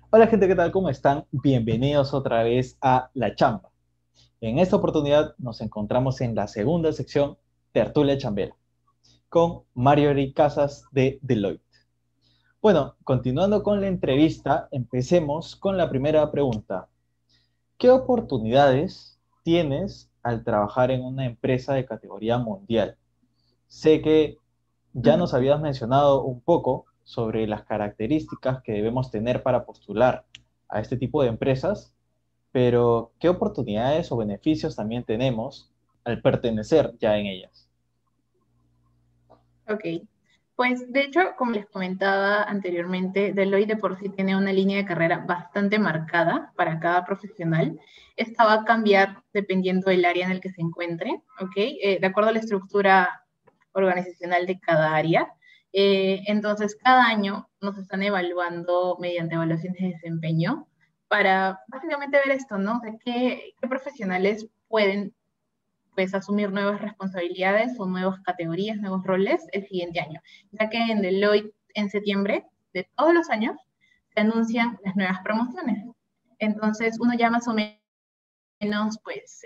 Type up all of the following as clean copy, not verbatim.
Hola gente, ¿qué tal? ¿Cómo están? Bienvenidos otra vez a La Chamba. En esta oportunidad nos encontramos en la segunda sección Tertulia Chambera con Mario Eric Casas de Deloitte. Bueno, continuando con la entrevista, empecemos con la primera pregunta. ¿Qué oportunidades tienes al trabajar en una empresa de categoría mundial? Sé que ya nos Ujú. habías mencionado un poco sobre las características que debemos tener para postular a este tipo de empresas, pero ¿qué oportunidades o beneficios también tenemos al pertenecer ya en ellas? Ok, pues de hecho, como les comentaba anteriormente, Deloitte de por sí tiene una línea de carrera bastante marcada para cada profesional. Esta va a cambiar dependiendo del área en el que se encuentre, ¿ok? De acuerdo a la estructura organizacional de cada área. Entonces, cada año nos están evaluando mediante evaluaciones de desempeño para básicamente ver esto, ¿no? De qué profesionales pueden pues asumir nuevas responsabilidades o nuevas categorías, nuevos roles el siguiente año. Ya que en Deloitte en septiembre de todos los años se anuncian las nuevas promociones. Entonces uno ya más o menos pues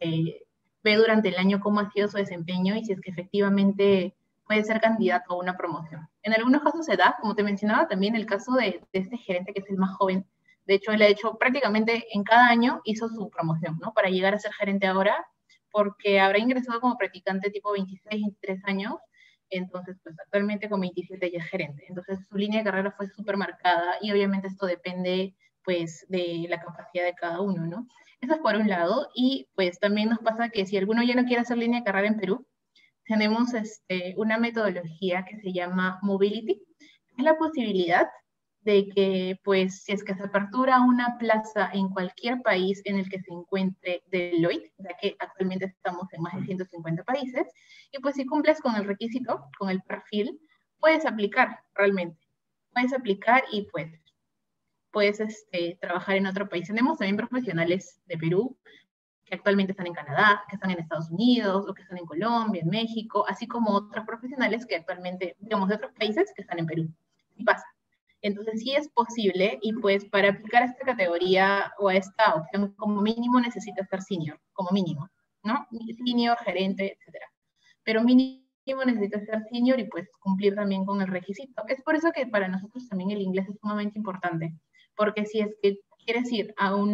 ve durante el año cómo ha sido su desempeño y si es que efectivamente puede ser candidato a una promoción. En algunos casos se da, como te mencionaba, también el caso de este gerente que es el más joven. De hecho, él ha hecho prácticamente en cada año hizo su promoción, ¿no? Para llegar a ser gerente ahora, porque habrá ingresado como practicante tipo 26, 23 años, entonces pues actualmente con 27 ya es gerente. Entonces su línea de carrera fue súper marcada y obviamente esto depende pues de la capacidad de cada uno, ¿no? Eso es por un lado, y pues también nos pasa que si alguno ya no quiere hacer línea de carrera en Perú, tenemos una metodología que se llama Mobility. Es la posibilidad de que, pues, si es que se apertura una plaza en cualquier país en el que se encuentre Deloitte, ya que actualmente estamos en más de 150 países, y pues si cumples con el requisito, con el perfil, puedes aplicar realmente. Puedes aplicar y pues puedes trabajar en otro país. Tenemos también profesionales de Perú que actualmente están en Canadá, que están en Estados Unidos, o que están en Colombia, en México, así como otros profesionales que actualmente, digamos, de otros países que están en Perú. Y pasa. Entonces sí es posible y pues para aplicar a esta categoría o a esta opción como mínimo necesitas ser senior, como mínimo, ¿no? Senior, gerente, etcétera. Pero mínimo necesitas ser senior y pues cumplir también con el requisito. Es por eso que para nosotros también el inglés es sumamente importante, porque si es que quieres ir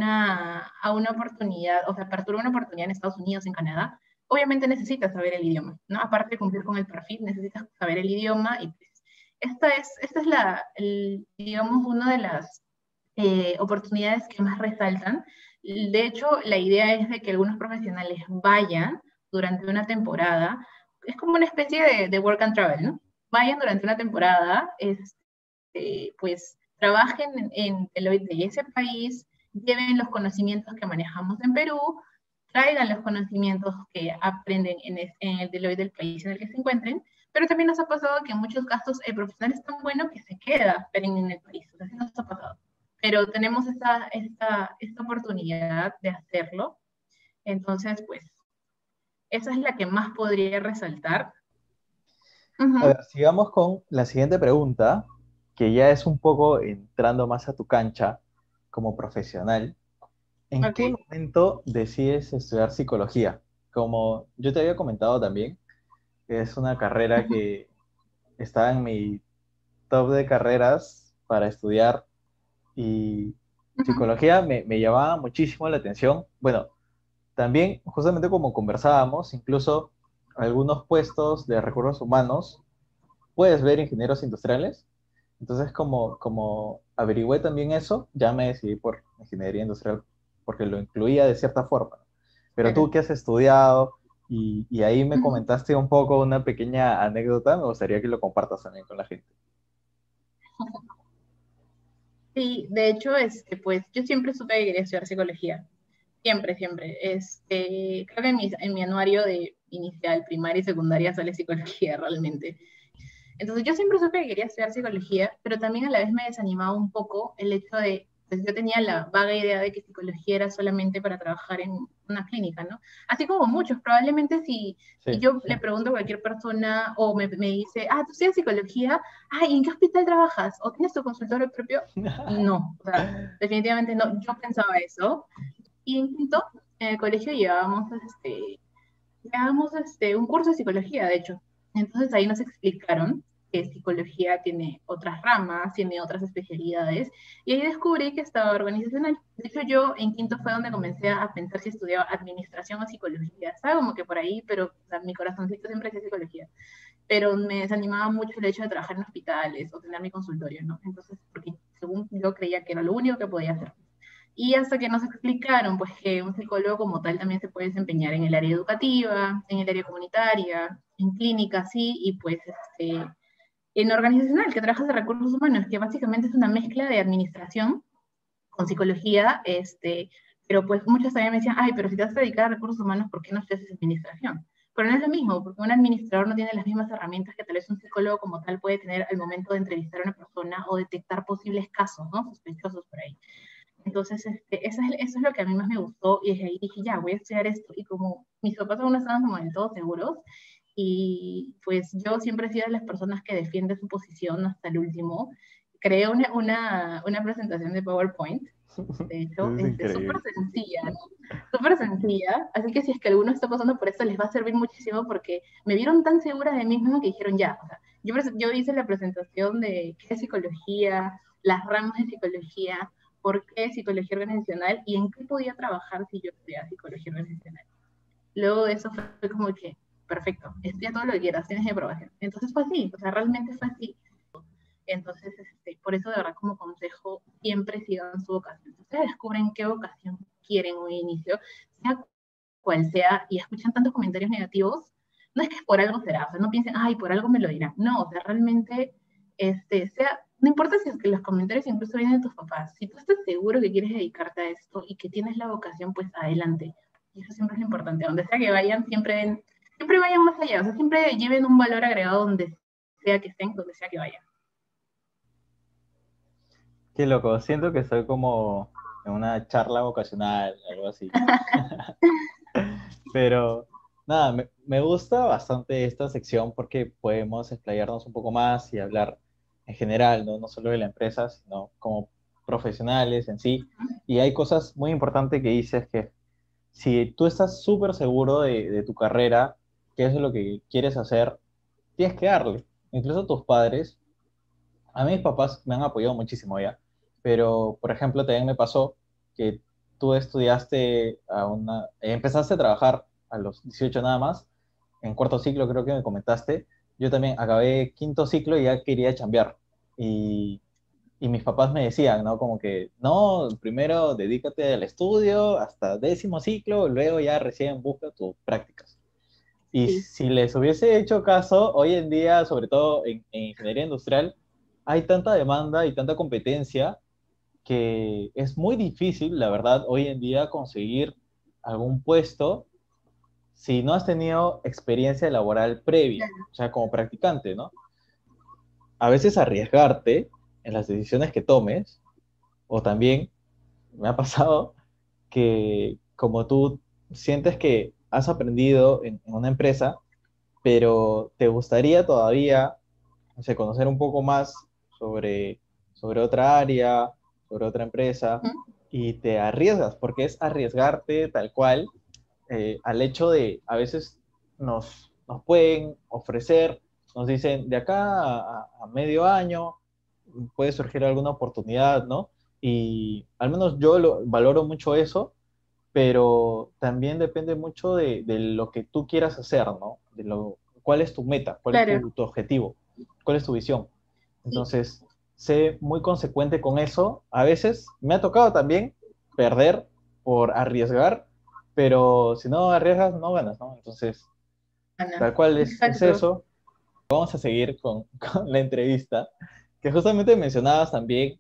a una oportunidad, o sea, apertura una oportunidad en Estados Unidos, en Canadá, obviamente necesitas saber el idioma, ¿no? Aparte de cumplir con el perfil, necesitas saber el idioma y pues, esta es digamos, una de las oportunidades que más resaltan. De hecho, la idea es de que algunos profesionales vayan durante una temporada, es como una especie de work and travel, ¿no? Vayan durante una temporada, pues trabajen en Deloitte de ese país, lleven los conocimientos que manejamos en Perú, traigan los conocimientos que aprenden en el Deloitte del país en el que se encuentren, pero también nos ha pasado que en muchos casos el profesional es tan bueno que se queda en el país, o sea, sí nos ha pasado. Pero tenemos esta oportunidad de hacerlo, entonces, pues, esa es la que más podría resaltar. A ver, Ujú. sigamos con la siguiente pregunta, que ya es un poco entrando más a tu cancha como profesional. ¿En Ok. qué momento decides estudiar psicología? Como yo te había comentado también, es una carrera Ujú. que está en mi top de carreras para estudiar y Ujú. psicología me llamaba muchísimo la atención. Bueno, también, justamente como conversábamos, incluso algunos puestos de recursos humanos, puedes ver ingenieros industriales. Entonces, como averigüé también eso, ya me decidí por ingeniería industrial porque lo incluía de cierta forma. Pero tú Claro. que has estudiado y ahí me Ujú. comentaste un poco una pequeña anécdota, me gustaría que lo compartas también con la gente. Sí, de hecho, pues yo siempre supe que quería estudiar psicología. Siempre, siempre. Creo que en mi anuario de inicial, primaria y secundaria sale psicología realmente. Entonces yo siempre supe que quería estudiar psicología, pero también a la vez me desanimaba un poco el hecho de pues yo tenía la vaga idea de que psicología era solamente para trabajar en una clínica, ¿no? Así como muchos, probablemente si Sí. yo le pregunto a cualquier persona o me dice, tú estudias psicología, ¿y en qué hospital trabajas? ¿O tienes tu consultorio propio? No, o sea, definitivamente no, yo pensaba eso. Y en quinto, en el colegio llevábamos un curso de psicología, de hecho. Entonces ahí nos explicaron que psicología tiene otras ramas, tiene otras especialidades, y ahí descubrí que estaba organizacional. De hecho, yo en quinto fue donde comencé a pensar si estudiaba administración o psicología. Estaba como que por ahí, pero o sea, mi corazoncito siempre decía psicología. Pero me desanimaba mucho el hecho de trabajar en hospitales o tener mi consultorio, ¿no? Entonces, porque según yo creía que era lo único que podía hacer. Y hasta que nos explicaron pues, que un psicólogo como tal también se puede desempeñar en el área educativa, en el área comunitaria, en clínica, sí, y pues en organizacional, que trabajas de recursos humanos, que básicamente es una mezcla de administración con psicología, pero pues muchos también me decían, pero si te vas a dedicar a recursos humanos, ¿por qué no haces administración? Pero no es lo mismo, porque un administrador no tiene las mismas herramientas que tal vez un psicólogo como tal puede tener al momento de entrevistar a una persona o detectar posibles casos, ¿no? Sospechosos por ahí. Entonces, eso es lo que a mí más me gustó y desde ahí dije, ya, voy a estudiar esto. Y como mis papás aún no estaban como del todo seguros, y pues yo siempre he sido de las personas que defiende su posición hasta el último, creé una presentación de PowerPoint, de hecho, Eso es súper increíble. sencilla, ¿no? Súper sencilla, así que si es que alguno está pasando por esto, les va a servir muchísimo porque me vieron tan segura de mí misma que dijeron, ya, o sea, yo hice la presentación de qué es psicología, las ramas de psicología, por qué psicología organizacional y en qué podía trabajar si yo estudiaba psicología organizacional. Luego de eso fue como que, perfecto, estudia todo lo que quieras, tienes mi aprobación. Entonces fue así, o sea, realmente fue así. Entonces, por eso de verdad como consejo, siempre sigan su vocación. Si ustedes descubren qué vocación quieren un inicio, sea cual sea, y escuchan tantos comentarios negativos, no es que por algo será, o sea, no piensen, por algo me lo dirán. No, o sea, realmente, no importa si es que los comentarios incluso vienen de tus papás, si tú estás seguro que quieres dedicarte a esto y que tienes la vocación, pues adelante. Y eso siempre es lo importante. Donde sea que vayan, siempre vayan más allá, o sea, siempre lleven un valor agregado donde sea que estén, donde sea que vayan. Qué loco, siento que estoy como en una charla vocacional, algo así. Pero nada, me gusta bastante esta sección porque podemos explayarnos un poco más y hablar en general, ¿no? No solo de la empresa, sino como profesionales en sí. Y hay cosas muy importantes que dices que si tú estás súper seguro de tu carrera, qué es lo que quieres hacer, tienes que darle. Incluso tus padres, a mí mis papás me han apoyado muchísimo ya, pero por ejemplo también me pasó que tú estudiaste empezaste a trabajar a los 18 nada más, en cuarto ciclo creo que me comentaste, yo también acabé quinto ciclo y ya quería chambear. Y, y mis papás me decían, ¿no? Como que, no, primero dedícate al estudio hasta décimo ciclo, luego ya recién busca tus prácticas. Y Sí, si les hubiese hecho caso, hoy en día, sobre todo en ingeniería industrial, hay tanta demanda y tanta competencia que es muy difícil, la verdad, hoy en día conseguir algún puesto si no has tenido experiencia laboral previa, claro. o sea, como practicante, ¿no? A veces arriesgarte en las decisiones que tomes, o también me ha pasado que como tú sientes que has aprendido en una empresa, pero te gustaría todavía, o sea, conocer un poco más sobre, sobre otra área, sobre otra empresa, Ujú. y te arriesgas, porque es arriesgarte tal cual al hecho de, a veces nos pueden ofrecer, nos dicen, de acá a medio año puede surgir alguna oportunidad, ¿no? Y al menos yo valoro mucho eso, pero también depende mucho de lo que tú quieras hacer, ¿no? Cuál es tu meta, cuál es Claro, tu objetivo, cuál es tu visión. sí, Entonces, sé muy consecuente con eso. A veces me ha tocado también perder por arriesgar, pero si no arriesgas, no ganas, ¿no? Entonces, Ana. tal cual es Exacto. eso. Vamos a seguir con la entrevista, que justamente mencionabas también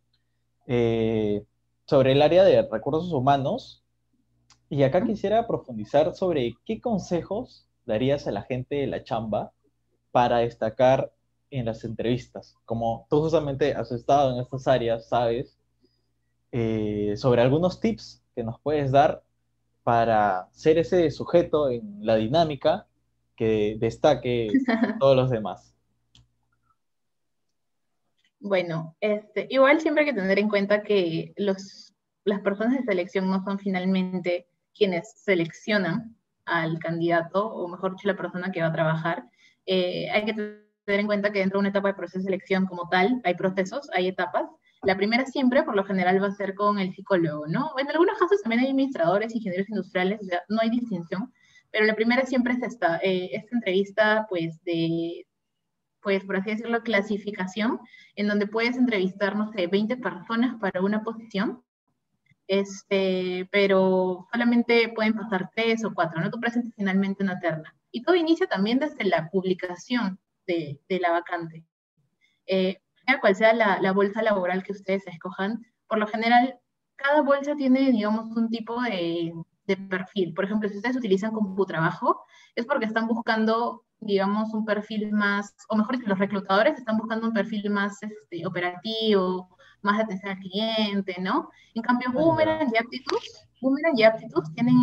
eh, sobre el área de recursos humanos. Y acá quisiera profundizar sobre qué consejos darías a la gente de la chamba para destacar en las entrevistas. Como tú justamente has estado en estas áreas, sabes, sobre algunos tips que nos puedes dar para ser ese sujeto en la dinámica que destaque a todos los demás. Bueno, igual siempre hay que tener en cuenta que las personas de selección no son finalmente quienes seleccionan al candidato, o mejor dicho, la persona que va a trabajar. Hay que tener en cuenta que dentro de una etapa de proceso de selección como tal, hay procesos, hay etapas. La primera siempre, por lo general, va a ser con el psicólogo, ¿no? En algunos casos también hay administradores, ingenieros industriales, o sea, no hay distinción, pero la primera siempre es esta entrevista, pues, por así decirlo, clasificación, en donde puedes entrevistar, no sé, 20 personas para una posición, pero solamente pueden pasar 3 o 4, ¿no? Tú presentas finalmente una terna. Y todo inicia también desde la publicación de la vacante. Sea cual sea la bolsa laboral que ustedes escojan, por lo general, cada bolsa tiene, digamos, un tipo de perfil. Por ejemplo, si ustedes utilizan CompuTrabajo, es porque están buscando, digamos, un perfil más, o mejor dicho, los reclutadores están buscando un perfil más operativo, más de atención al cliente, ¿no? En cambio, Ah, ya. Boomerang y Aptitude tienen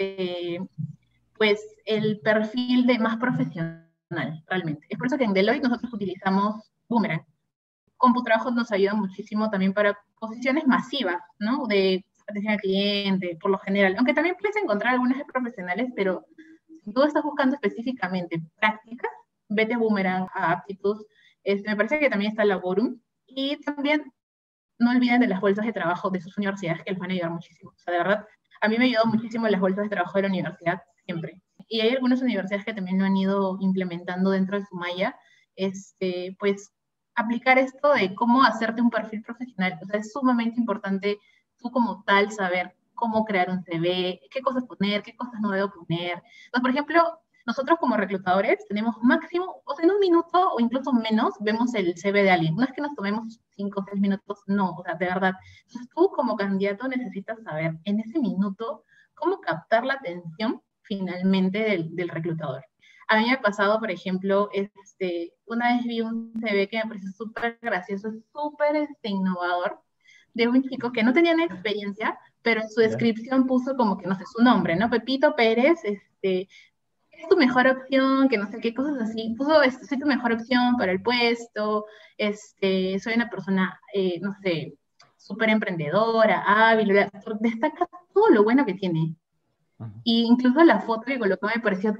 pues el perfil de más profesional, realmente. Es por eso que en Deloitte nosotros utilizamos Boomerang. CompuTrabajo nos ayuda muchísimo también para posiciones masivas, ¿no? De atención al cliente, por lo general. Aunque también puedes encontrar algunas de profesionales, pero si tú estás buscando específicamente prácticas, vete a Boomerang, a Aptitude. Me parece que también está Laborum. Y también no olviden de las bolsas de trabajo de sus universidades, que les van a ayudar muchísimo. O sea, de verdad, a mí me ha ayudado muchísimo las bolsas de trabajo de la universidad, siempre. Y hay algunas universidades que también lo han ido implementando dentro de su malla, pues aplicar esto de cómo hacerte un perfil profesional. O sea, es sumamente importante tú como tal saber cómo crear un CV, qué cosas poner, qué cosas no debo poner. Entonces, por ejemplo, nosotros como reclutadores tenemos máximo, o sea, en un minuto o incluso menos, vemos el CV de alguien. No es que nos tomemos 5 o 6 minutos, no, o sea, de verdad. Entonces tú como candidato necesitas saber en ese minuto cómo captar la atención finalmente del reclutador. A mí me ha pasado, por ejemplo, una vez vi un CV que me pareció súper gracioso, súper innovador, de un chico que no tenía ni experiencia, pero en su ¿Ya? descripción puso como que, no sé, su nombre, ¿no? Pepito Pérez, es tu mejor opción, que no sé qué cosas así. Puso, soy tu mejor opción para el puesto, soy una persona, no sé, súper emprendedora, hábil, destaca todo lo bueno que tiene. Ujú. Y incluso la foto que colocó me pareció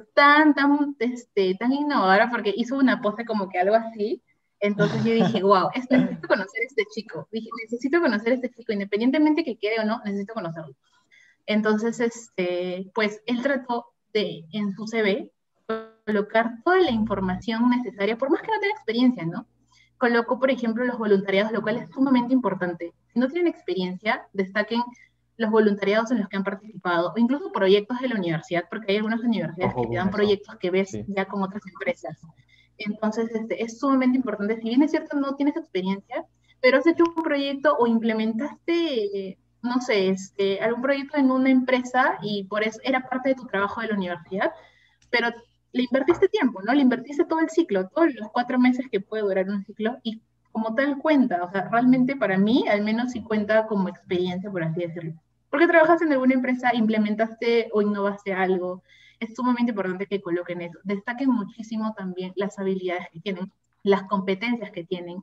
tan innovadora porque hizo una pose como que algo así. Entonces yo dije, wow, necesito conocer a este chico. Dije, necesito conocer a este chico, independientemente que quede o no, necesito conocerlo. Entonces, pues él trató de, en su CV, colocar toda la información necesaria, por más que no tenga experiencia, ¿no? Colocó, por ejemplo, los voluntariados, lo cual es sumamente importante. Si no tienen experiencia, destaquen los voluntariados en los que han participado, o incluso proyectos de la universidad, porque hay algunas universidades Ojo que te con dan eso. proyectos que ves Sí. ya con otras empresas. Entonces, es sumamente importante. Si bien es cierto, no tienes experiencia, pero has hecho un proyecto o implementaste, no sé, algún proyecto en una empresa y por eso era parte de tu trabajo de la universidad, pero le invertiste tiempo, ¿no? Le invertiste todo el ciclo, todos los 4 meses que puede durar un ciclo y como tal cuenta, o sea, realmente para mí al menos sí cuenta como experiencia, por así decirlo. Porque trabajas en alguna empresa, implementaste o innovaste algo, es sumamente importante que coloquen eso. Destaquen muchísimo también las habilidades que tienen, las competencias que tienen,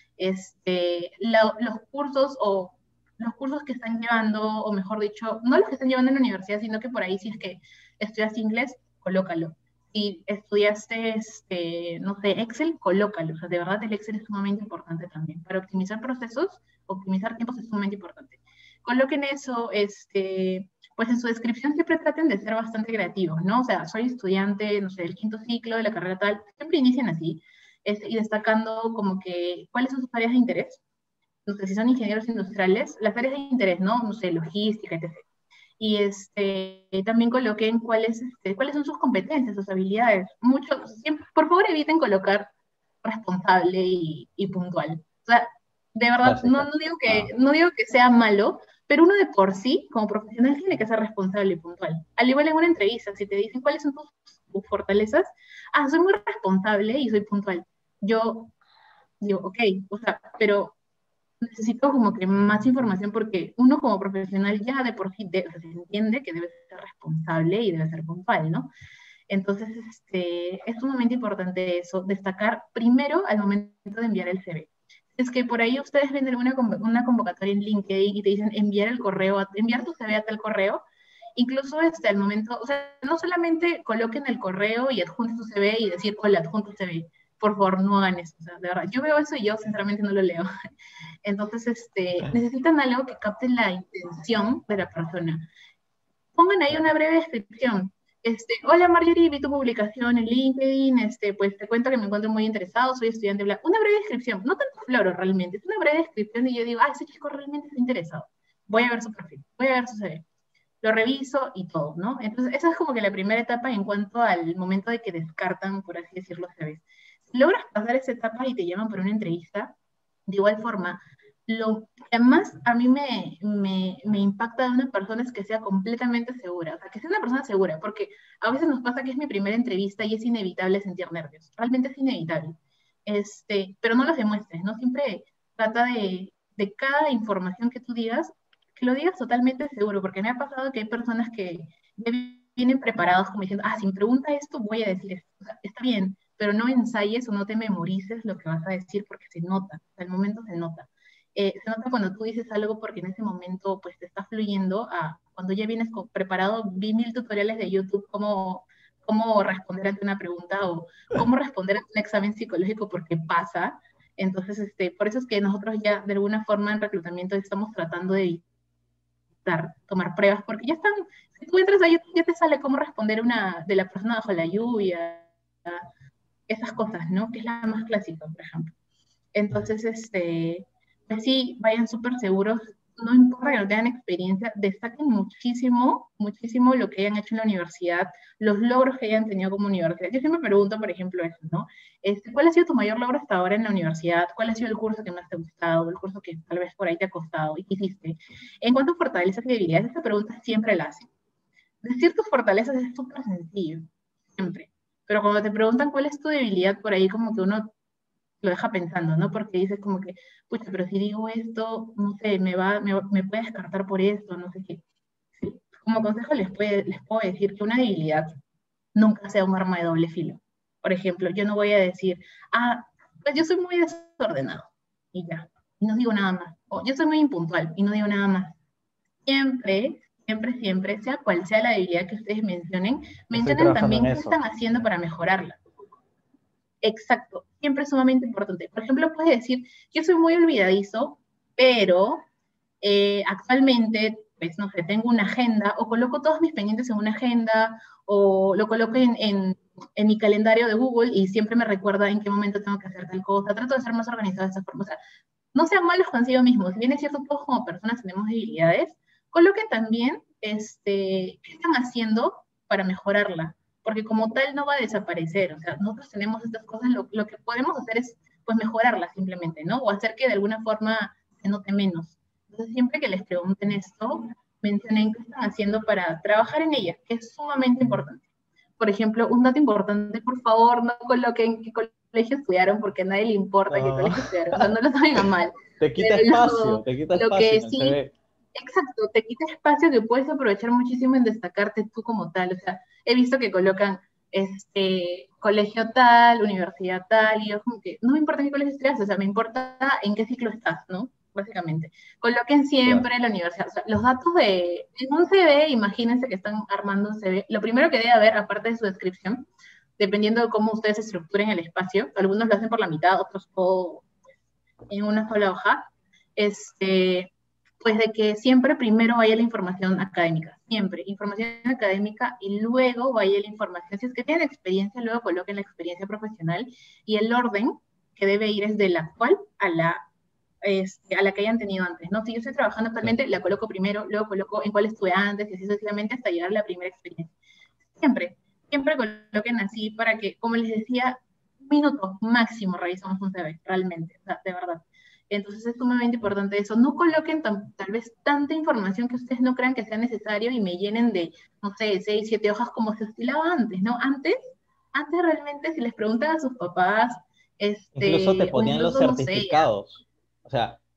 los cursos o los cursos que están llevando, o mejor dicho, no los que están llevando en la universidad, sino que por ahí si es que estudias inglés, colócalo. Si estudiaste, no sé, Excel, colócalo. O sea, de verdad el Excel es sumamente importante también. Para optimizar procesos, optimizar tiempos es sumamente importante. Coloquen eso, pues en su descripción siempre traten de ser bastante creativos, ¿no? O sea, soy estudiante, no sé, del 5.º de la carrera tal, siempre inician así, y destacando como que cuáles son sus áreas de interés. No sé, si son ingenieros industriales, las áreas de interés, ¿no? No sé, logística, etc. Y también coloquen cuáles son sus competencias, sus habilidades. Siempre, por favor, eviten colocar responsable y puntual. O sea, de verdad, no, Clásica. no, digo que, Ah, no digo que sea malo, pero uno de por sí, como profesional, tiene que ser responsable y puntual. Al igual en una entrevista, si te dicen cuáles son tus fortalezas, soy muy responsable y soy puntual. Yo digo, ok, o sea, pero necesito como que más información porque uno como profesional ya de por sí o sea, se entiende que debe ser responsable y debe ser puntual, ¿no? Entonces, es sumamente importante eso, destacar primero al momento de enviar el CV. Es que por ahí ustedes ven una convocatoria en LinkedIn y te dicen enviar el correo, enviar tu CV a tal correo, incluso al momento, o sea, no solamente coloquen el correo y adjunten su CV y decir, hola, adjunto CV. Por favor, no hagan eso. O sea, de verdad, yo veo eso y yo sinceramente no lo leo. Entonces, necesitan algo que capte la intención de la persona. Pongan ahí una breve descripción. Hola Marjorie, vi tu publicación en LinkedIn, pues te cuento que me encuentro muy interesado, soy estudiante, bla. Una breve descripción, no tanto floro realmente, es una breve descripción y yo digo, ese chico realmente está interesado. Voy a ver su perfil, voy a ver su CV. Lo reviso y todo, ¿no? Entonces, esa es como que la primera etapa en cuanto al momento de que descartan, por así decirlo, CVs. Si logras pasar esa etapa y te llaman para una entrevista, de igual forma, lo que más a mí me impacta de una persona es que sea completamente segura, o sea, que sea una persona segura, porque a veces nos pasa que es mi primera entrevista y es inevitable sentir nervios, realmente es inevitable, pero no los demuestres, ¿no? Siempre trata de cada información que tú digas, que lo digas totalmente seguro, porque me ha pasado que hay personas que ya vienen preparados como diciendo, si me pregunta esto, voy a decir esto, o sea, está bien, pero no ensayes o no te memorices lo que vas a decir porque se nota, al momento se nota. Se nota cuando tú dices algo porque en ese momento pues te está fluyendo cuando ya vienes preparado, vi 1000 tutoriales de YouTube cómo responder ante una pregunta o cómo responder ante un examen psicológico porque pasa. Entonces, por eso es que nosotros ya de alguna forma en reclutamiento estamos tratando de evitar tomar pruebas porque ya están, si tú entras a YouTube ya te sale cómo responder una de la persona bajo la lluvia, esas cosas, ¿no? Que es la más clásica, por ejemplo. Entonces, pues sí, vayan súper seguros, no importa que no tengan experiencia, destaquen muchísimo, muchísimo lo que hayan hecho en la universidad, los logros que hayan tenido como universidad. Yo siempre me pregunto, por ejemplo, eso, ¿no? ¿Cuál ha sido tu mayor logro hasta ahora en la universidad? ¿Cuál ha sido el curso que más te ha gustado? ¿El curso que tal vez por ahí te ha costado y qué hiciste? En cuanto a fortalezas y debilidades, esta pregunta siempre la hacen. Decir tus fortalezas es súper sencillo, siempre. Pero cuando te preguntan cuál es tu debilidad, por ahí como que uno lo deja pensando, ¿no? Porque dices como que, pucha, pero si digo esto, no sé, me puede descartar por esto, no sé qué. Sí. Como consejo les puedo decir que una debilidad nunca sea un arma de doble filo. Por ejemplo, yo no voy a decir, pues yo soy muy desordenado, y ya, y no digo nada más. O yo soy muy impuntual, y no digo nada más. Siempre, siempre, siempre, sea cual sea la debilidad que ustedes Estoy mencionen trabajando en también qué eso. están haciendo para mejorarla. Exacto, siempre es sumamente importante. Por ejemplo, puedes decir, yo soy muy olvidadizo, pero actualmente, pues no sé, tengo una agenda o coloco todos mis pendientes en una agenda o lo coloco en mi calendario de Google y siempre me recuerda en qué momento tengo que hacer tal cosa. Trato de ser más organizada de esa forma. O sea, no sean malos consigo mismos. Si bien es cierto, todos como personas tenemos debilidades, coloquen también qué están haciendo para mejorarla, porque como tal no va a desaparecer. O sea, nosotros tenemos estas cosas, lo que podemos hacer es pues mejorarlas simplemente, ¿no? O hacer que de alguna forma se note menos. Entonces, siempre que les pregunten esto, mencionen qué están haciendo para trabajar en ellas, que es sumamente importante. Por ejemplo, un dato importante, por favor, no coloquen qué colegio estudiaron porque a nadie le importa qué No. colegio estudiaron, o sea, no lo tomen a mal. Pero Te quita lo espacio que en el sí, CV. exacto, te quita espacio que puedes aprovechar muchísimo en destacarte tú como tal. O sea, he visto que colocan colegio tal, universidad tal, y yo como que no me importa en qué colegio estudias, o sea, me importa en qué ciclo estás, ¿no? Básicamente. Coloquen Claro. siempre la universidad. O sea, los datos en un CV, imagínense que están armando un CV. Lo primero que debe haber, aparte de su descripción, dependiendo de cómo ustedes estructuren el espacio, algunos lo hacen por la mitad, otros todo en una sola hoja, pues de que siempre primero vaya la información académica, siempre, información académica y luego vaya la información, si es que tienen experiencia, luego coloquen la experiencia profesional y el orden que debe ir es de la actual a la que hayan tenido antes, ¿no? Si yo estoy trabajando Sí. actualmente, la coloco primero, luego coloco en cuál estuve antes y así sucesivamente hasta llegar a la primera experiencia. Siempre, siempre coloquen así para que, como les decía, un minuto máximo revisamos un CV, realmente, o sea, de verdad. Entonces es sumamente importante eso. No coloquen tal vez tanta información que ustedes no crean que sea necesario y me llenen de, no sé, 6, 7 hojas como se estilaba antes, ¿no? Antes realmente si les preguntan a sus papás, Incluso te o ponían los incluso, no sé, certificados. O sea,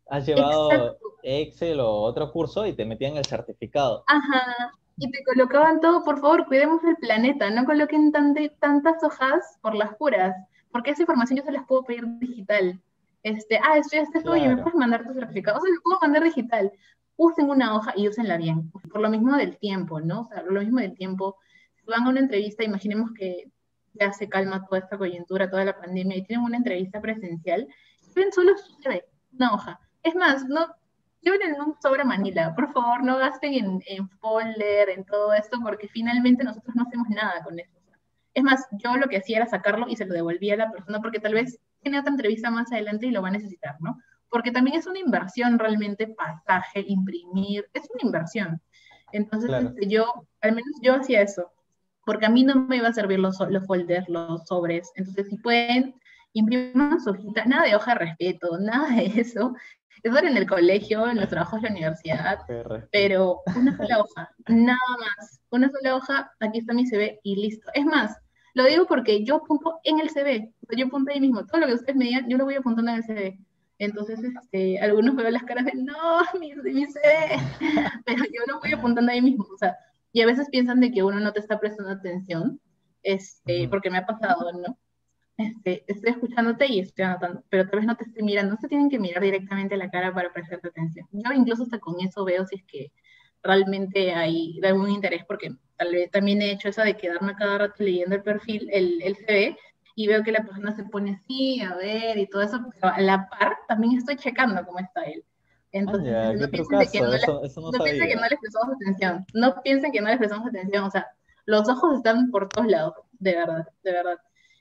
has llevado Exacto. Excel o otro curso y te metían el certificado. Ajá. Y te colocaban todo, por favor, cuidemos el planeta, no coloquen tantas hojas por las puras, porque esa información yo se las puedo pedir digital. Estudiaste esto, oye, ¿me Claro, puedes mandar tu certificado? O sea, lo puedo mandar digital. Usen una hoja y úsenla bien, por lo mismo del tiempo, ¿no? O sea, por lo mismo del tiempo. Si van a una entrevista, imaginemos que ya se calma toda esta coyuntura, toda la pandemia, y tienen una entrevista presencial, ven solo su CV, una hoja. Es más, no, lleven en un sobre manila, por favor, no gasten en folder, en todo esto, porque finalmente nosotros no hacemos nada con eso. Es más, yo lo que hacía era sacarlo y se lo devolvía a la persona, porque tal vez tiene otra entrevista más adelante y lo va a necesitar, ¿no? Porque también es una inversión realmente, pasaje, imprimir, es una inversión. Entonces, claro. al menos yo hacía eso, porque a mí no me iba a servir los folders, los sobres. Entonces, si pueden, impriman su hojita, nada de hoja de respeto, nada de eso. Eso era en el colegio, en los trabajos de la universidad, Qué respeto. pero una sola hoja, nada más. Una sola hoja, aquí está mi CV y listo. Es más, lo digo porque yo apunto en el CV, o sea, yo apunto ahí mismo. Todo lo que ustedes me digan, yo lo voy apuntando en el CV. Entonces, algunos veo las caras de, no, mi CV, pero yo lo voy apuntando ahí mismo. O sea, y a veces piensan de que uno no te está prestando atención, Ujú. porque me ha pasado, ¿no? Estoy escuchándote y estoy anotando, pero tal vez no te estoy mirando, no se tienen que mirar directamente a la cara para prestarte atención. Yo incluso hasta con eso veo si es que realmente hay algún interés, porque tal vez también he hecho eso de quedarme cada rato leyendo el perfil, el CV, y veo que la persona se pone así, a ver, y todo eso, pero a la par también estoy checando cómo está él. Entonces, Ya, qué no piensen de que trucazo, eso no no piensen que no sabía. les prestamos atención, no piensen que no les prestamos atención, o sea, los ojos están por todos lados, de verdad, de verdad.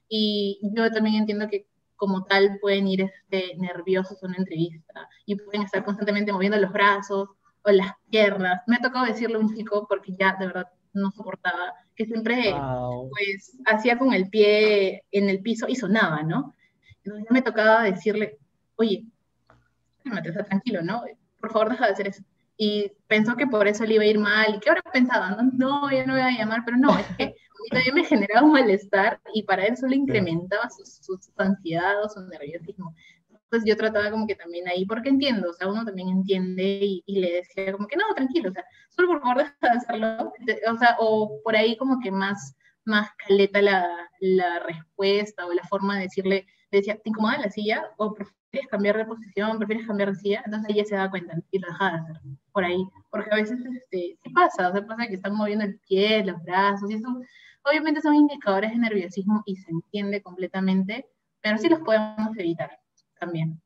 Y yo también entiendo que como tal pueden ir nerviosos a una entrevista y pueden estar constantemente moviendo los brazos o las piernas. Me ha tocado decirle a un chico, porque ya de verdad no soportaba, que siempre Wow. pues hacía con el pie en el piso y sonaba, ¿no? Entonces ya me tocaba decirle, oye, cálmate, está tranquilo, ¿no? Por favor, deja de hacer eso. Y pensó que por eso le iba a ir mal. ¿Y qué ahora pensaba? No, no, ya no voy a llamar, pero no, es que a mí también me generaba un malestar y para él solo Sí. incrementaba su ansiedad o su nerviosismo. Entonces yo trataba como que también ahí, porque entiendo, o sea, uno también entiende y le decía como que no, tranquilo, o sea, solo por favor deja de hacerlo, o sea, o por ahí como que más caleta la respuesta o la forma de decirle, decía, ¿te incomoda la silla? ¿O prefieres cambiar de posición? ¿Prefieres cambiar de silla? Entonces ella se da cuenta y lo deja de hacer por ahí, porque a veces sí pasa, o sea, pasa que están moviendo el pie, los brazos, y eso obviamente son indicadores de nerviosismo y se entiende completamente, pero sí los podemos evitar también.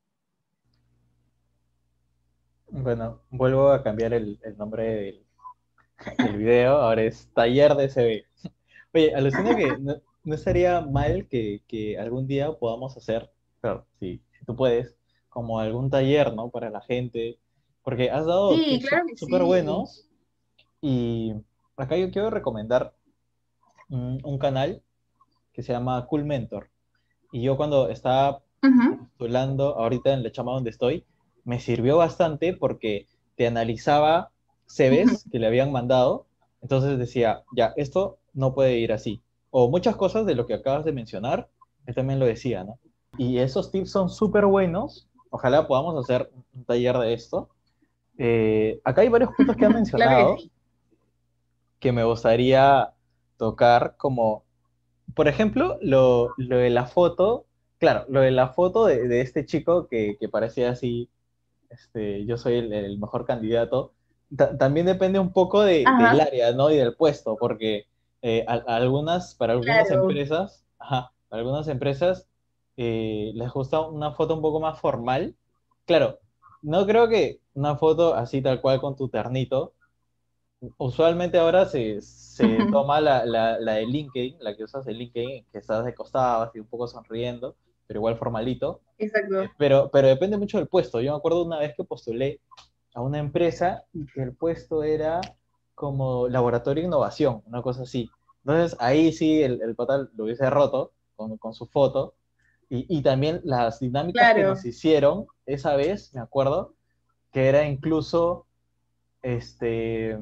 Bueno, vuelvo a cambiar el nombre del video, ahora es Taller de CB. Oye, alucina que no estaría mal que algún día podamos hacer, claro, si tú puedes, como algún taller, ¿no? Para la gente, porque has dado Sí, tips claro que súper sí. buenos y acá yo quiero recomendar un canal que se llama Cool Mentor. Y yo cuando estaba Ujú. postulando ahorita en la chamba donde estoy, me sirvió bastante porque te analizaba CVs que le habían mandado, entonces decía, ya, esto no puede ir así. O muchas cosas de lo que acabas de mencionar, él también lo decía, ¿no? Y esos tips son súper buenos, ojalá podamos hacer un taller de esto. Acá hay varios puntos que han Claro que mencionado sí. que me gustaría tocar, como por ejemplo, lo de la foto, claro, lo de la foto de este chico que parecía así, yo soy el mejor candidato, también depende un poco del Ajá, área, ¿no? Y del puesto, porque para algunas claro. empresas, ajá, para algunas empresas les gusta una foto un poco más formal. Claro, no creo que una foto así tal cual con tu ternito. Usualmente ahora se toma la de LinkedIn, la que usas de LinkedIn, que estás de costado, así un poco sonriendo, pero igual formalito. Exacto. Pero depende mucho del puesto. Yo me acuerdo una vez que postulé a una empresa y que el puesto era como laboratorio de innovación, una cosa así. Entonces ahí sí el pata lo hubiese roto con su foto. Y también las dinámicas que nos Claro. hicieron esa vez, me acuerdo, que era incluso este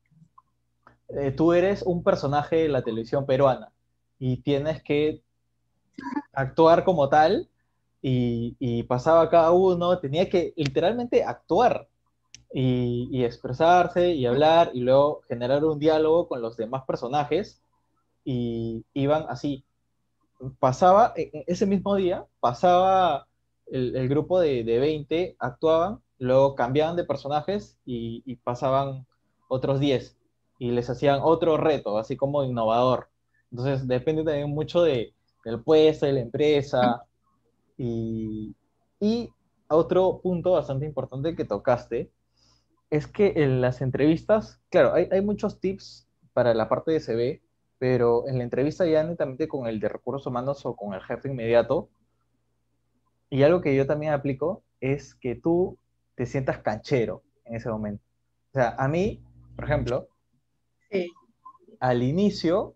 tú eres un personaje de la televisión peruana y tienes que actuar como tal y pasaba cada uno, tenía que literalmente actuar y expresarse y hablar y luego generar un diálogo con los demás personajes y iban así. Pasaba, ese mismo día, pasaba el grupo de 20, actuaban, luego cambiaban de personajes y pasaban otros 10 y les hacían otro reto, así como innovador. Entonces depende también mucho del puesto, de la empresa y, y otro punto bastante importante que tocaste es que en las entrevistas, claro, hay muchos tips para la parte de CV, pero en la entrevista ya netamente con el de recursos humanos o con el jefe inmediato, y algo que yo también aplico es que tú te sientas canchero en ese momento. O sea, a mí, por ejemplo, Sí. al inicio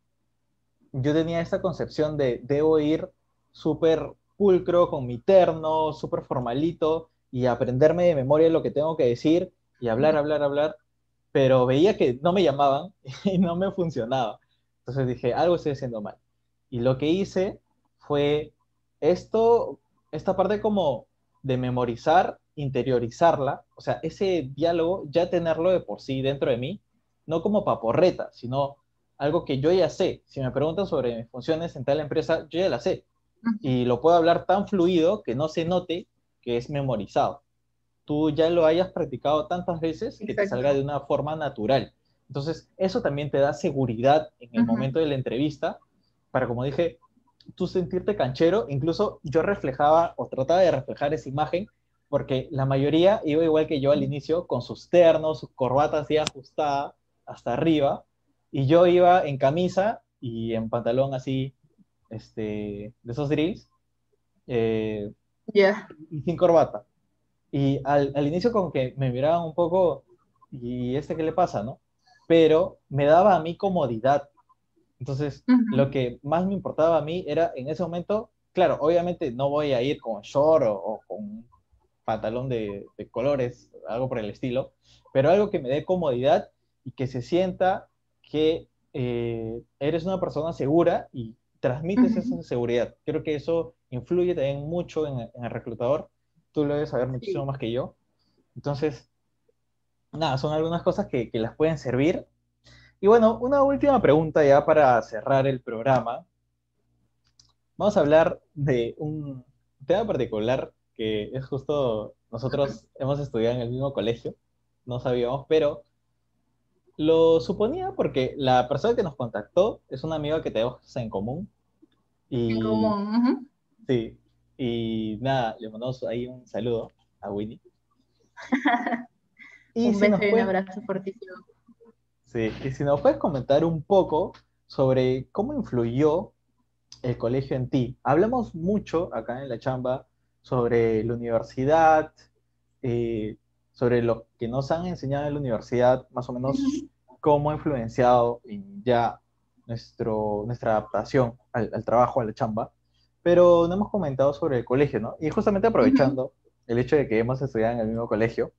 yo tenía esta concepción de debo ir súper pulcro con mi terno, súper formalito y aprenderme de memoria lo que tengo que decir y hablar, hablar, hablar, pero veía que no me llamaban y no me funcionaba. Entonces dije, algo estoy haciendo mal. Y lo que hice fue esto, esta parte como de memorizar, interiorizarla, o sea, ese diálogo ya tenerlo de por sí dentro de mí, no como paporreta, sino algo que yo ya sé. Si me preguntan sobre mis funciones en tal empresa, yo ya la sé. Y lo puedo hablar tan fluido que no se note que es memorizado. Tú ya lo hayas practicado tantas veces que te salga de Exacto. una forma natural. Entonces, eso también te da seguridad en el Ujú. momento de la entrevista para, como dije, tú sentirte canchero. Incluso yo reflejaba o trataba de reflejar esa imagen porque la mayoría iba igual que yo al inicio, con sus ternos, sus corbatas así ajustada hasta arriba, y yo iba en camisa y en pantalón así, de esos drills, eh, Ya. y sin corbata. Y al inicio como que me miraban un poco, ¿y qué le pasa, no? Pero me daba a mí comodidad. Entonces, lo Ujú. que más me importaba a mí era en ese momento, claro, obviamente no voy a ir con short o con un pantalón de colores, algo por el estilo, pero algo que me dé comodidad y que se sienta que eres una persona segura y transmites esa Ujú. seguridad. Creo que eso influye también mucho en el reclutador. Tú lo debes saber muchísimo Sí. más que yo. Entonces, nada, son algunas cosas que las pueden servir. Y bueno, una última pregunta ya para cerrar el programa. Vamos a hablar de un tema particular que es justo, nosotros hemos estudiado en el mismo colegio, no sabíamos, pero lo suponía porque la persona que nos contactó es una amiga que tenemos en común En y común. Ujú. sí, y nada, le mandamos ahí un saludo a Winnie. Y Un si beso nos y un puedes, abrazo fortísimo. sí, y si nos puedes comentar un poco sobre cómo influyó el colegio en ti. Hablamos mucho acá en la chamba sobre la universidad, eh, sobre lo que nos han enseñado en la universidad, más o menos Ujú. cómo ha influenciado en ya nuestra adaptación al trabajo, a la chamba, pero no hemos comentado sobre el colegio, ¿no? Y justamente Ujú. aprovechando el hecho de que hemos estudiado en el mismo colegio,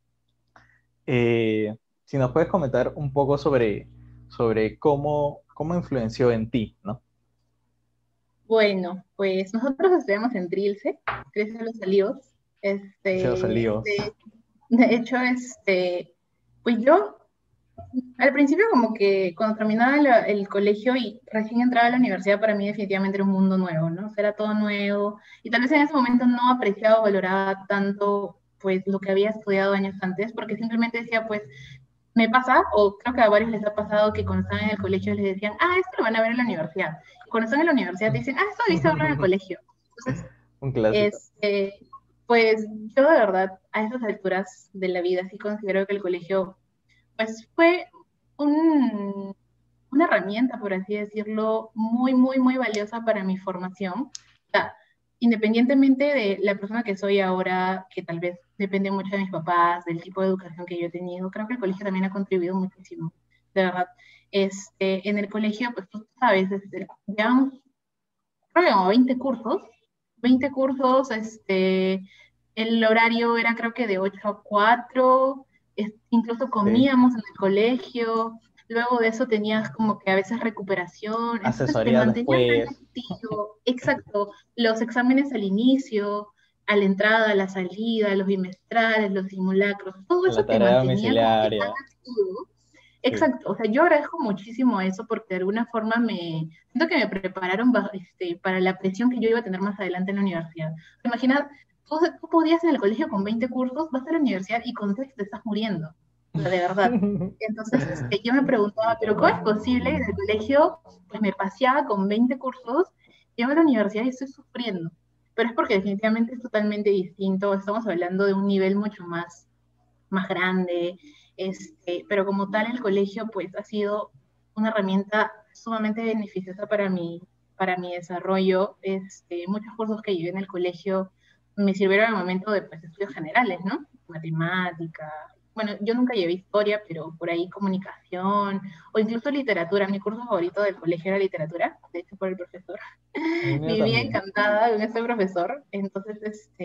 si nos puedes comentar un poco sobre cómo influenció en ti, ¿no? Bueno, pues nosotros estudiamos en Trilce, Trilce de los Olivos. Hacia los líos. De hecho, pues yo al principio como que cuando terminaba el colegio y recién entraba a la universidad, para mí definitivamente era un mundo nuevo, ¿no? O sea, era todo nuevo y tal vez en ese momento no apreciaba o valoraba tanto pues lo que había estudiado años antes, porque simplemente decía, pues, me pasa, o creo que a varios les ha pasado que cuando están en el colegio les decían, ah, esto lo van a ver en la universidad. Y cuando están en la universidad te dicen, ah, esto lo viste verlo en el colegio. Entonces, Un clásico. pues yo de verdad a esas alturas de la vida sí considero que el colegio pues fue un, una herramienta, por así decirlo, muy, muy, muy valiosa para mi formación. O sea, independientemente de la persona que soy ahora, que tal vez depende mucho de mis papás, del tipo de educación que yo he tenido, creo que el colegio también ha contribuido muchísimo, de verdad. En el colegio, pues tú sabes, llevamos creo que como 20 cursos, el horario era creo que de 8 a 4, incluso Sí. comíamos en el colegio, Luego de eso tenías como que a veces recuperación, entonces te Asesoría mantenían ahí después, activo, exacto, los exámenes al inicio, a la entrada, a la salida, los bimestrales, los simulacros, todo la eso te tarea mantenía como que tan domiciliaria, activo. sí. Exacto, o sea, yo agradezco muchísimo eso porque de alguna forma siento que me prepararon para la presión que yo iba a tener más adelante en la universidad. Imagina, tú podías en el colegio con 20 cursos, vas a la universidad y con 6 te estás muriendo, o sea, de verdad. Entonces, yo me preguntaba, ¿pero cómo es posible? En el colegio, pues me paseaba con 20 cursos, llego a la universidad y estoy sufriendo. Pero es porque definitivamente es totalmente distinto, estamos hablando de un nivel mucho más grande, pero como tal el colegio pues ha sido una herramienta sumamente beneficiosa para mi desarrollo. Muchos cursos que llevé en el colegio me sirvieron al momento de pues, estudios generales, ¿no? Matemática. Bueno, yo nunca llevé historia, pero por ahí comunicación o incluso literatura. Mi curso favorito del colegio era literatura, de hecho por el profesor. El mío Vivía también. encantada con este profesor. Entonces,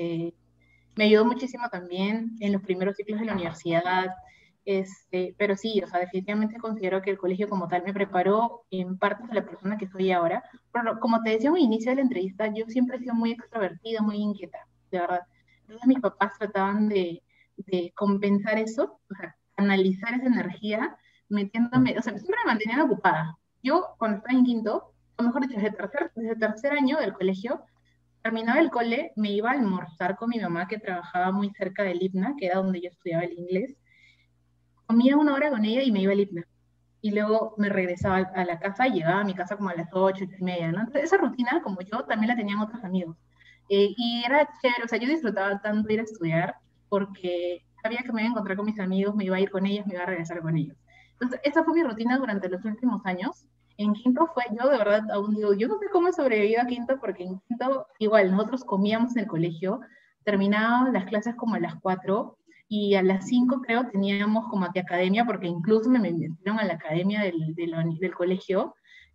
me ayudó muchísimo también en los primeros ciclos de la universidad, pero sí, o sea, definitivamente considero que el colegio como tal me preparó en parte de la persona que soy ahora. Pero como te decía al inicio de la entrevista, yo siempre he sido muy extrovertida, muy inquieta, de verdad. Entonces mis papás trataban de compensar eso, o sea, analizar esa energía, metiéndome, o sea, siempre me mantenían ocupada. Yo cuando estaba en quinto, o mejor dicho, desde tercer año del colegio, terminaba el cole, me iba a almorzar con mi mamá que trabajaba muy cerca del IPNA, que era donde yo estudiaba el inglés. Comía 1 hora con ella y me iba al IPNA. Y luego me regresaba a la casa y llegaba a mi casa como a las 8, 8:30, ¿no? Entonces, esa rutina, como yo, también la tenían otros amigos. Y era chévere, o sea, yo disfrutaba tanto ir a estudiar porque sabía que me iba a encontrar con mis amigos, me iba a ir con ellos, me iba a regresar con ellos. Entonces, esa fue mi rutina durante los últimos años. En quinto fue, yo de verdad aún digo, yo no sé cómo he sobrevivido a quinto, porque en quinto, igual, nosotros comíamos en el colegio, terminábamos las clases como a las 4 y a las 5 creo teníamos como que academia, porque incluso me metieron a la academia del colegio,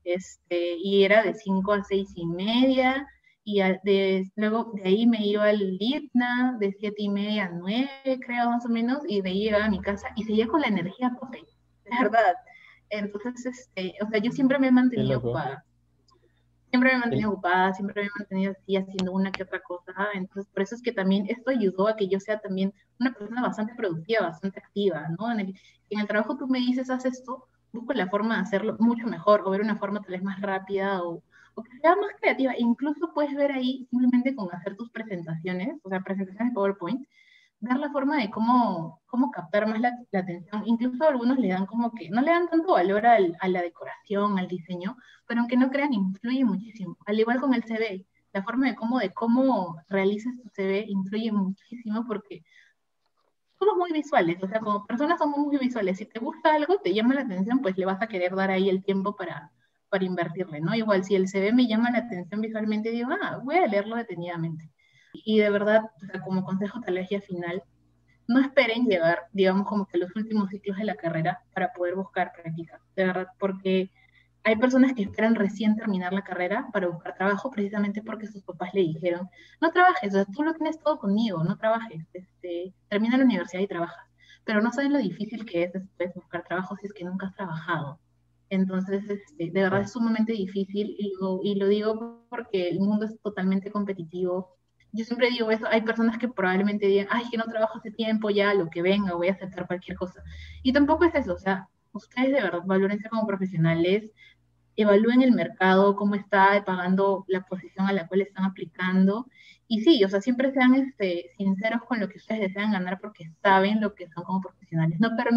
y era de 5 a 6:30, y luego de ahí me iba al IPNA, de 7:30 a 9 creo más o menos, y de ahí llegaba a mi casa y seguía con la energía a tope, de verdad. Entonces, o sea, yo siempre me he Qué mantenido loco. ocupada. Siempre me he El- mantenido ocupada, siempre me he mantenido así haciendo una que otra cosa. Entonces, por eso es que también esto ayudó a que yo sea también una persona bastante productiva, bastante activa, ¿no? En el trabajo tú me dices, haz esto, busco la forma de hacerlo mucho mejor, o ver una forma tal vez más rápida, o que sea más creativa. Incluso puedes ver ahí simplemente con hacer tus presentaciones, o sea, presentaciones de PowerPoint, ver la forma de cómo captar más la atención. Incluso algunos le dan como que, no le dan tanto valor a la decoración, al diseño, pero aunque no crean, influye muchísimo. Al igual con el CV, la forma de cómo realizas tu CV influye muchísimo porque somos muy visuales, o sea, como personas somos muy visuales. Si te gusta algo, te llama la atención, pues le vas a querer dar ahí el tiempo para invertirle, ¿no? Igual si el CV me llama la atención visualmente, digo, voy a leerlo detenidamente. Y de verdad, o sea, como consejo tal vez ya final, no esperen llegar, digamos, como que los últimos ciclos de la carrera para poder buscar práctica, de verdad, porque hay personas que esperan recién terminar la carrera para buscar trabajo precisamente porque sus papás le dijeron, no trabajes, o sea, tú lo tienes todo conmigo, no trabajes, termina la universidad y trabajas, pero no saben lo difícil que es después buscar trabajo si es que nunca has trabajado. Entonces, de verdad es sumamente difícil y lo digo porque el mundo es totalmente competitivo. Yo siempre digo eso, hay personas que probablemente digan, ay, que no trabajo hace tiempo, ya lo que venga, voy a aceptar cualquier cosa. Y tampoco es eso, o sea, ustedes de verdad valórense como profesionales, evalúen el mercado, cómo está pagando la posición a la cual están aplicando. Y sí, o sea, siempre sean sinceros con lo que ustedes desean ganar porque saben lo que son como profesionales.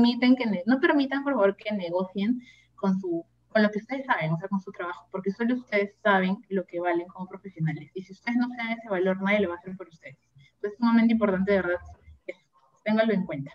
No permitan, por favor, que negocien con lo que ustedes saben, o sea, con su trabajo, porque solo ustedes saben lo que valen como profesionales. Y si ustedes no se dan ese valor, nadie lo va a hacer por ustedes. Entonces, es un momento importante, de verdad, ténganlo en cuenta.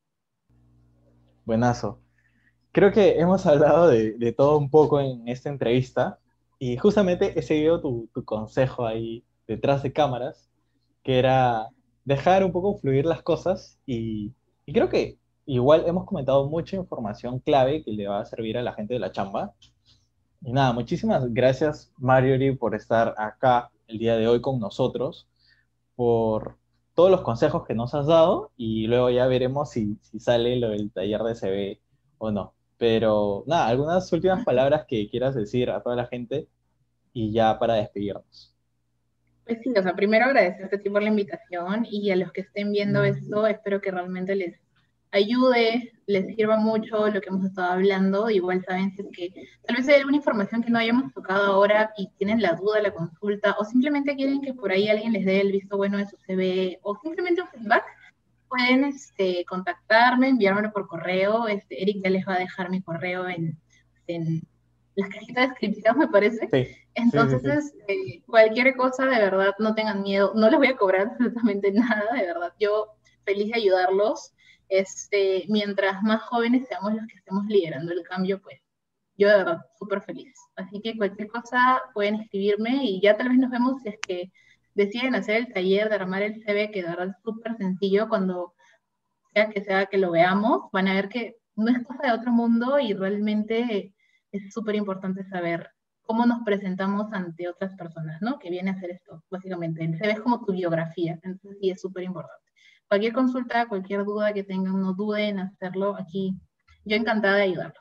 Buenazo. Creo que hemos hablado de todo un poco en esta entrevista y justamente he seguido tu consejo ahí detrás de cámaras, que era dejar un poco fluir las cosas y creo que igual hemos comentado mucha información clave que le va a servir a la gente de la chamba. Y nada, muchísimas gracias, Marjorie, por estar acá el día de hoy con nosotros, por todos los consejos que nos has dado y luego ya veremos si sale lo del taller de CB o no. Pero nada, algunas últimas palabras que quieras decir a toda la gente y ya para despedirnos. Pues sí, o sea, primero agradecerte a ti por la invitación y a los que estén viendo esto, espero que realmente les ayude, les sirva mucho lo que hemos estado hablando. Igual saben si es que tal vez hay alguna información que no hayamos tocado ahora y tienen la duda, la consulta, o simplemente quieren que por ahí alguien les dé el visto bueno de su CV, o simplemente un feedback, pueden contactarme, enviármelo por correo. Eric ya les va a dejar mi correo en las cajitas de descripción, me parece. Sí, sí, sí, Entonces, sí. cualquier cosa, de verdad, no tengan miedo, no les voy a cobrar absolutamente nada, de verdad. Yo feliz de ayudarlos. Mientras más jóvenes seamos los que estemos liderando el cambio, pues yo de verdad súper feliz. Así que cualquier cosa pueden escribirme y ya tal vez nos vemos si es que deciden hacer el taller de armar el CV, que de verdad es súper sencillo. Cuando sea que lo veamos, van a ver que no es cosa de otro mundo y realmente es súper importante saber cómo nos presentamos ante otras personas, ¿no? Que viene a hacer esto, básicamente. El CV es como tu biografía, entonces sí es súper importante. Cualquier consulta, cualquier duda que tengan, no duden en hacerlo aquí. Yo encantada de ayudarlos.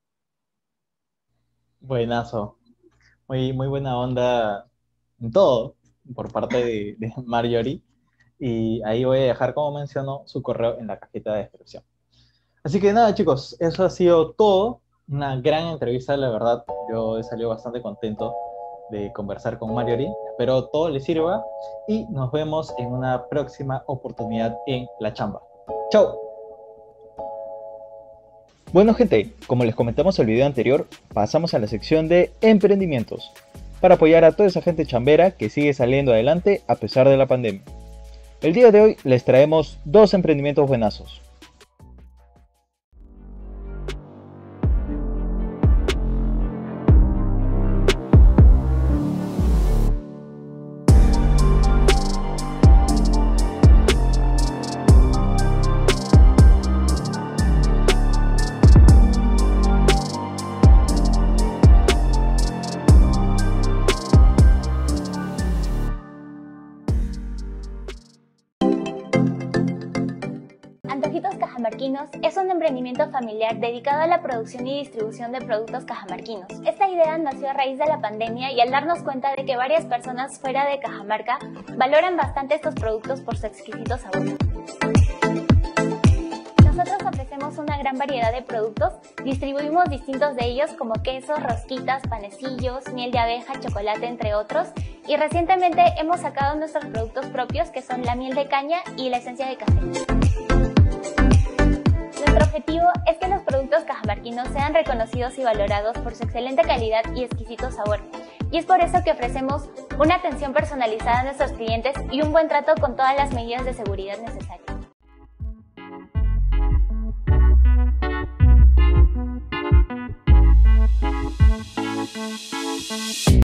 Buenazo. Muy buena onda en todo por parte de Marjorie. Y ahí voy a dejar, como mencionó, su correo en la cajita de descripción. Así que nada, chicos, eso ha sido todo. Una gran entrevista, la verdad. Yo he salido bastante contento de conversar con Marjorie. Espero todo les sirva y nos vemos en una próxima oportunidad en La Chamba. ¡Chao! Bueno, gente, como les comentamos en el video anterior, pasamos a la sección de emprendimientos para apoyar a toda esa gente chambera que sigue saliendo adelante a pesar de la pandemia. El día de hoy les traemos dos emprendimientos buenazos. Antojitos Cajamarquinos es un emprendimiento familiar dedicado a la producción y distribución de productos cajamarquinos. Esta idea nació a raíz de la pandemia y al darnos cuenta de que varias personas fuera de Cajamarca valoran bastante estos productos por su exquisito sabor. Nosotros ofrecemos una gran variedad de productos, distribuimos distintos de ellos como quesos, rosquitas, panecillos, miel de abeja, chocolate, entre otros, y recientemente hemos sacado nuestros productos propios que son la miel de caña y la esencia de café. Nuestro objetivo es que los productos cajamarquinos sean reconocidos y valorados por su excelente calidad y exquisito sabor. Y es por eso que ofrecemos una atención personalizada a nuestros clientes y un buen trato con todas las medidas de seguridad necesarias.